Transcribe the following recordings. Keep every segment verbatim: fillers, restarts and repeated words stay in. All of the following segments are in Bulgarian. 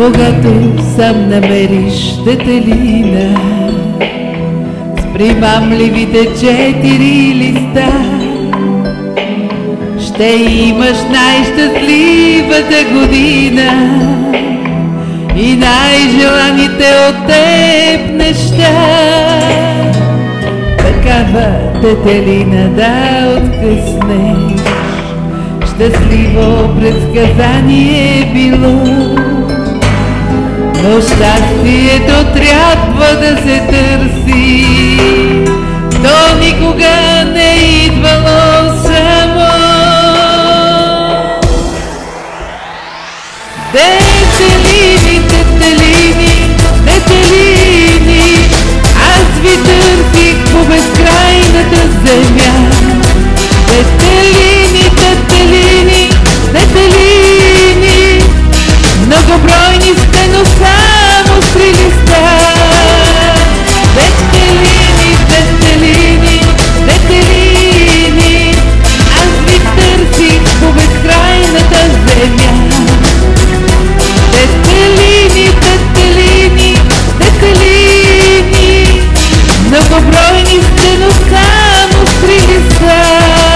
Когато сам намериш детелина с примамливите четири листа, ще имаш най-щастливата година и най-желаните от теб неща. Такава детелина да откъснеш, щастливо предсказание било, но щастието трябва да се търси, то никога не идвало само. Детелини, детелини, детелини, аз ви търсих по безкрайната земя. Детелини, детелини, детелини, многобройни сте, но само с три листа. Детелини, детелини, детелини, аз ви търсих по безкрайната земя. Детелини, детелини, детелини, многобройни сте, но само с три листа.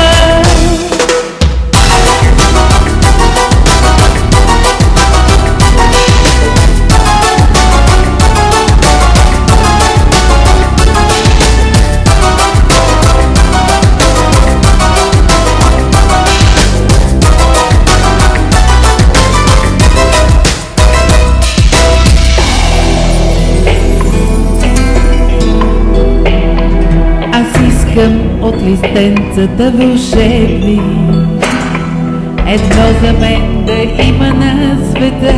От листенцата вълшебни едно за мен да има на света.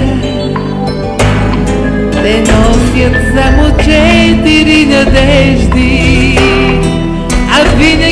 Те носят само четири надежди, а винаги